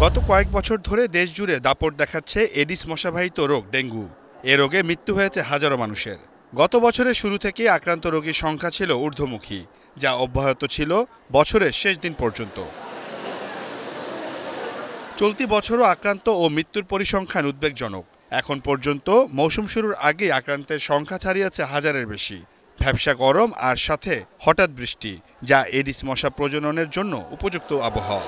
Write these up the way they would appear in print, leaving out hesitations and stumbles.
গত কয়েক বছর ধরে দেশজুড়ে দাপট দেখাচ্ছে এডিস মশাবাহিত রোগ ডেঙ্গু। এ রোগে মৃত্যু হয়েছে হাজারো মানুষের। গত বছরের শুরু থেকে আক্রান্ত রোগীর সংখ্যা ছিল ঊর্ধ্বমুখী, যা অব্যাহত ছিল বছরের শেষ দিন পর্যন্ত। চলতি বছরও আক্রান্ত ও মৃত্যুর পরিসংখ্যান উদ্বেগজনক। এখন পর্যন্ত মৌসুম শুরুর আগেই আক্রান্তের সংখ্যা ছাড়িয়েছে হাজারের বেশি। ভ্যাপসা গরম আর সাথে হঠাৎ বৃষ্টি, যা এডিস মশা প্রজননের জন্য উপযুক্ত আবহাওয়া।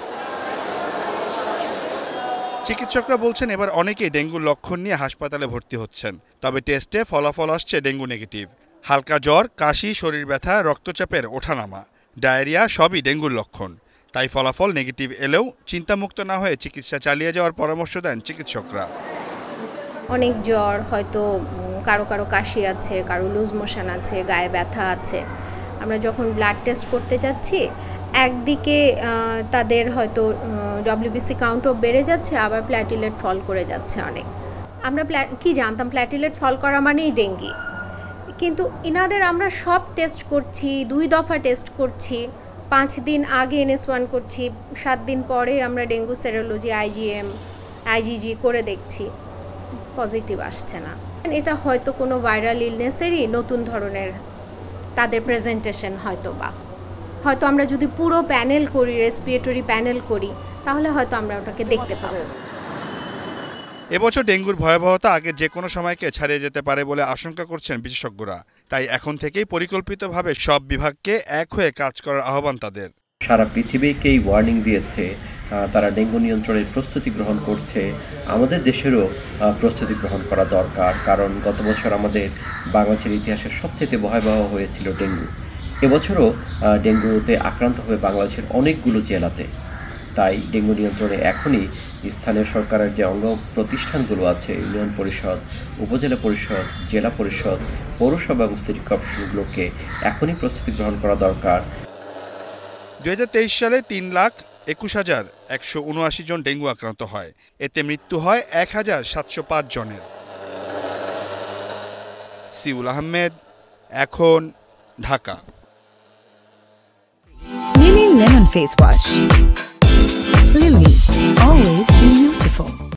চিকিৎসকরা বলছেন এবার অনেকেই ডেঙ্গুর লক্ষণ নিয়ে হাসপাতালে ভর্তি হচ্ছেন, তবে টেস্টে ফলাফল আসছে ডেঙ্গু নেগেটিভ। হালকা জ্বর, কাশি, শরীর ব্যথা, রক্তচাপের ওঠানামা, ডায়রিয়া সবই ডেঙ্গুর লক্ষণ। তাই ফলাফল নেগেটিভ এলেও চিন্তামুক্ত না হয়ে চিকিৎসা চালিয়ে যাওয়ার পরামর্শ দেন চিকিৎসকরা। অনেক জ্বর, হয়তো কারো কারো কাশি আছে, কারো লুজ মোশন আছে, গায়ে ব্যথা আছে। আমরা যখন ব্লাড টেস্ট করতে যাচ্ছি, একদিকে তাদের হয়তো ডব্লিউবিসি কাউন্টও বেড়ে যাচ্ছে, আবার প্ল্যাটিলেট ফল করে যাচ্ছে অনেক। আমরা কি জানতাম প্ল্যাটিলেট ফল করা মানেই ডেঙ্গি, কিন্তু ইনাদের আমরা সব টেস্ট করছি, 2 দফা টেস্ট করছি, 5 দিন আগে NS1 করছি, 7 দিন পরে আমরা ডেঙ্গু সেরোলজি IgM IgG করে দেখছি, পজিটিভ আসছে না। এটা হয়তো কোনো ভাইরাল ইলনেসেরই নতুন ধরনের তাদের প্রেজেন্টেশন, হয়তো আমরা যদি পুরো প্যানেল করি, রেসপিরেটরি প্যানেল করি, তাহলে হয়তো আমরা ওটাকে দেখতে পাবো। এবছর ডেঙ্গুর ভয়াবহতা আগে যে কোনো সময়কে ছাড়িয়ে যেতে পারে বলে আশঙ্কা করছেন বিশেষজ্ঞরা। তাই এখন থেকেই পরিকল্পিতভাবে সব বিভাগকে এক হয়ে কাজ করার আহ্বান তাদের। সারা পৃথিবীকেই ওয়ার্নিং দিয়েছে, তারা ডেঙ্গু নিয়ন্ত্রণের প্রস্তুতি গ্রহণ করছে। আমাদের দেশেরও প্রস্তুতি গ্রহণ করা দরকার, কারণ গত বছর আমাদের বাংলাদেশের ইতিহাসের সবচেয়ে ভয়াবহ হয়েছিল ডেঙ্গু। এবছরও ডেঙ্গুতে আক্রান্ত হবে বাংলাদেশের অনেকগুলো জেলাতে। তাই ডেঙ্গু নিয়ন্ত্রণে এখনই স্থানীয় সরকারের যে অঙ্গ প্রতিষ্ঠানগুলো আছে, ইউনিয়ন পরিষদ, উপজেলা পরিষদ, জেলা পরিষদ, পৌরসভা এবং সিটি কর্পোরেশনগুলোকে এখনই প্রস্তুতি গ্রহণ করা দরকার। 2023 সালে 3,21,179 জন ডেঙ্গু আক্রান্ত হয়। এতে মৃত্যু হয় 1,705 জনের। সিউল আহমেদ, এখন, Dhaka. Lily Lemon Face Wash. Lily, always beautiful.